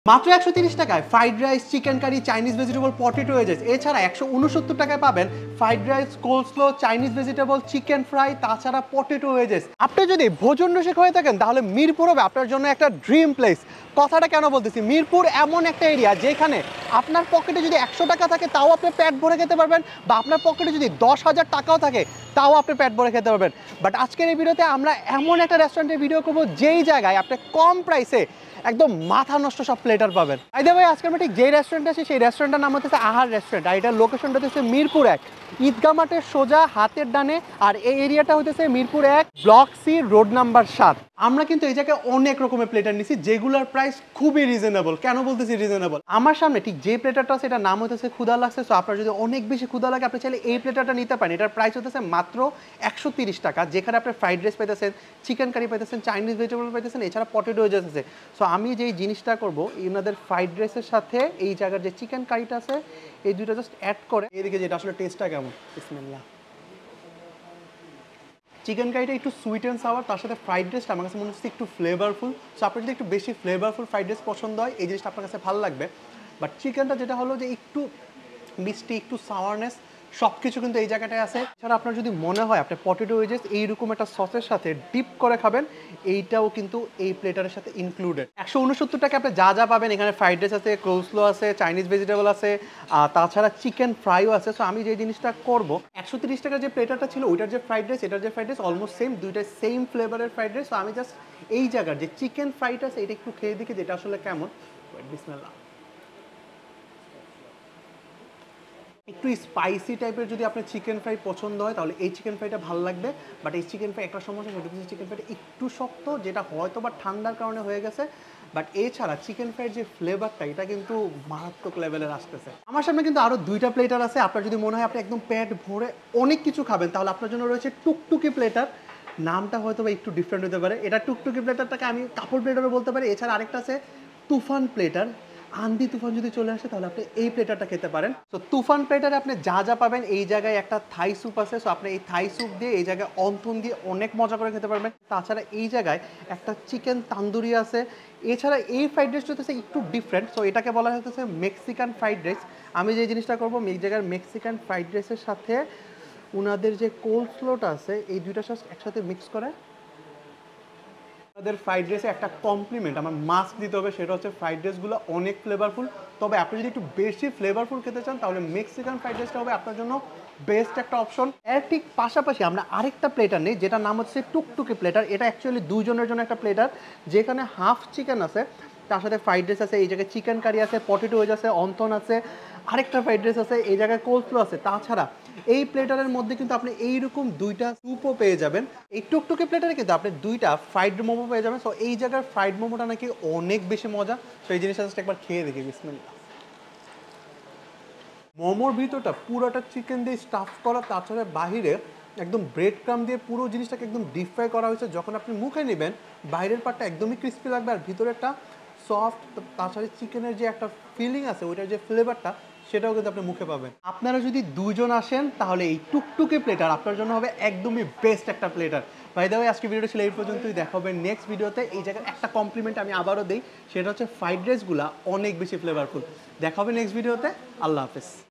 মাত্র 130 টাকায় fried rice, chicken curry, Chinese vegetable, potato wedges. এছাড়া 169 টাকায় পাবেন fried rice, coleslaw, Chinese vegetable, chicken fry, তাছাড়া পটেটো ওয়েজেস। আপনি যদি ভোজন রসিক হয়ে থাকেন তাহলে মিরপুর হবে আপনার জন্য একটা ড্রিম প্লেস। কথাটা কেন বলতেছি, মিরপুর এমন একটা এরিয়া যেখানে আপনার পকেটে যদি 100 টাকা থাকে তাও আপনি পেট ভরে খেতে পারবেন, বা আপনার পকেটে যদি 10,000 টাকাও থাকে তাও আপনি পেট ভরে খেতে পারবেন। বাট আজকের এই ভিডিওতে আমরা এমন একটা রেস্টুরেন্টের ভিডিও করবো যেই জায়গায় আপনি কম প্রাইসে একদম মাথা নষ্ট সব প্লেটার পাবেন। ভাই আজকে আমরা ঠিক যেই রেস্টুরেন্টে আছি সেই রেস্টুরেন্টের নাম হচ্ছে আহার রেস্টুরেন্ট, আর এটার লোকেশনটা হচ্ছে মিরপুর 1 ঈদগাহ মাঠের সোজা হাতের ডানে। আর এই এরিয়াটা হচ্ছে Mirpur 1 block C road number 7। আমরা কিন্তু এই জায়গায় অনেক রকমের প্লেটার নিছি যেগুলোর প্রাইস খুবই রিজনেবল। কেন বলতেছি রিজনেবল, আমার সামনে ঠিক যে প্লেটারটা আছে এটার নাম হচ্ছে ক্ষুধা লাগছে। সো আপনার যদি অনেক বেশি ক্ষুধা লাগে আপনি চাইলে এই প্লেটারটা নিতে পারেন। এটার প্রাইস হচ্ছে মাত্র 130 টাকা, যেখানে আপনি ফ্রাইড রাইস পাইতেছেন, চিকেন কারি পাইতেছেন, চাইনিজ ভেজিটেবল পাইতেছেন, এছাড়া পটেটো ওয়েজেস আছে। সো আমি যেই জিনিসটা করবো এনাদের ফ্রাইড রাইসের সাথে এই জায়গার যে চিকেন কারিটা আছে এই দুটো জাস্ট অ্যাড করে এদিকে যেটা আসলে টেস্টটা কেমন। বিসমিল্লাহ। চিকেন কারিটা একটু সুইট অ্যান্ড সাওয়ার, তার সাথে ফ্রাইড রাইসটা আমার কাছে মনে হচ্ছে একটু ফ্লেভারফুল। সো আপনার যদি একটু বেশি ফ্লেভারফুল ফ্রাইড রাইস পছন্দ হয় এই জিনিসটা আপনার কাছে ভালো লাগবে। বাট চিকেনটা যেটা হলো যে একটু মিষ্টি, একটু সাওয়ারনেস, সব কিছু কিন্তু এই জায়গাটায় আছে। এছাড়া আপনার যদি মনে হয় আপনি পটেটো ওয়েজেস এইরকম একটা সসের সাথে ডিপ করে খাবেন, এইটাও কিন্তু এই প্লেটারের সাথে ইনক্লুডেড। 169 টাকা আপনি যা যা পাবেন এখানে ফ্রাইড রাইস আছে, কোলস্লো আছে, চাইনিজ ভেজিটেবল আছে, তাছাড়া চিকেন ফ্রাইও আছে। সো আমি যে জিনিসটা করবো 130 টাকার যে প্লেটারটা ছিল ওইটার যে ফ্রাইড রাইস, এটার যে ফ্রাইড রাইস অলমোস্ট সেম, দুইটাই সেম ফ্লেভারের ফ্রাইড রাইস। সো আমি জাস্ট এই জায়গার যে চিকেন ফ্রাইড আছে এটা একটু খেয়ে দেখি যেটা আসলে কেমন। বিসমিল্লাহ। একটু স্পাইসি টাইপের যদি আপনার চিকেন ফ্রাই পছন্দ হয় তাহলে এই চিকেন ফ্রাইটা ভালো লাগবে। বাট এই চিকেন ফ্রাই একটা সমস্যা, সেটা হচ্ছে চিকেন ফ্রাইটা একটু শক্ত, যেটা হয়তো বা ঠান্ডার কারণে হয়ে গেছে। বাট এছাড়া চিকেন ফ্রাইয়ের যে ফ্লেভারটা এটা কিন্তু মারাত্মক লেভেলের আসতেছে। আমার সামনে কিন্তু আরও দুইটা প্লেটার আছে। আপনার যদি মনে হয় আপনি একদম পেট ভরে অনেক কিছু খাবেন তাহলে আপনার জন্য রয়েছে টুকটুকি প্লেটার। নামটা হয়তো বা একটু ডিফারেন্ট হতে পারে, এটা টুকটুকি প্লেটারটাকে আমি কাপড় প্লেটারও বলতে পারি। এছাড়া আরেকটা আছে তুফান প্লেটার। আন্দি তুফান যদি চলে আসে তাহলে আপনি এই প্লেটারটা খেতে পারেন। তো তুফান প্লেটারে আপনি যা যা পাবেন, এই জায়গায় একটা থাই স্যুপ আছে। সো আপনি এই থাই স্যুপ দিয়ে এই জায়গায় অন্থন দিয়ে অনেক মজা করে খেতে পারবেন। তাছাড়া এই জায়গায় একটা চিকেন তান্দুরি আছে। এছাড়া এই ফ্রাইড রাইসটা হচ্ছে একটু ডিফারেন্ট। সো এটাকে বলা হচ্ছে মেক্সিকান ফ্রাইড রাইস। আমি যে জিনিসটা করবো এই জায়গার মেক্সিকান ফ্রাইড রাইসের সাথে ওনাদের যে কোলস্লোটা আছে এই দুইটা সস একসাথে মিক্স করে আমাদের ফ্রাইড রাইসে একটা কমপ্লিমেন্ট আমার মাস্ক দিতে হবে, সেটা হচ্ছে ফ্রাইড রাইসগুলো অনেক ফ্লেভারফুল। তবে আপনি যদি একটু বেশি ফ্লেভারফুল খেতে চান তাহলে মেক্সিকান ফ্রাইড রাইসটা হবে আপনার জন্য বেস্ট একটা অপশন। এর ঠিক পাশাপাশি আমরা আরেকটা প্লেটার নেই যেটার নাম হচ্ছে টুকটুকি প্লেটার। এটা অ্যাকচুয়ালি দুজনের জন্য একটা প্লেটার, যেখানে হাফ চিকেন আছে, তার সাথে ফ্রাইড রাইস আছে, এই জায়গায় চিকেন কারি আছে, পটেটো ওয়েজ আছে, অন্থন আছে, আরেকটা ফ্রাইড রাইস আছে, এই জায়গায় কোলস্লো আছে। তাছাড়া এই প্লেটারের মধ্যে কিন্তু আপনি এইরকম দুইটা স্যুপও পেয়ে যাবেন। এই টুকটুকি প্লেটারে কিন্তু আপনি দুইটা ফ্রাইড মোমো পেয়ে যাবেন। সো এই জায়গার ফ্রাইড মোমোটা নাকি অনেক বেশি মজা। তো এই জিনিসটা জাস্ট একবার খেয়ে দেখি। বিসমিল্লাহ। মোমোর ভিতরটা পুরোটা চিকেন দিয়ে স্টাফ করা, তাছাড়া বাহিরে একদম ব্রেড ক্রাম দিয়ে পুরো জিনিসটাকে একদম ডিপ ফ্রাই করা হয়েছে। যখন আপনি মুখে নেবেন বাইরের পার্টটা একদমই ক্রিস্পি লাগবে আর ভিতরে একটা সফট, তাছাড়া চিকেনের যে একটা ফিলিং আছে ওইটার যে ফ্লেভারটা সেটাও কিন্তু আপনি মুখে পাবেন। আপনারা যদি দুজন আসেন তাহলে এই টুকটুকি প্লেটার আপনার জন্য হবে একদমই বেস্ট একটা প্লেটার। বাই দ্য ওয়ে আজকে ভিডিওটা ছিল এই পর্যন্তই। দেখা হবে নেক্সট ভিডিওতে। এই জায়গায় একটা কমপ্লিমেন্ট আমি আবারও দিই, সেটা হচ্ছে ফ্রাইড রাইসগুলো অনেক বেশি ফ্লেভারফুল। দেখা হবে নেক্সট ভিডিওতে। আল্লাহ হাফেজ।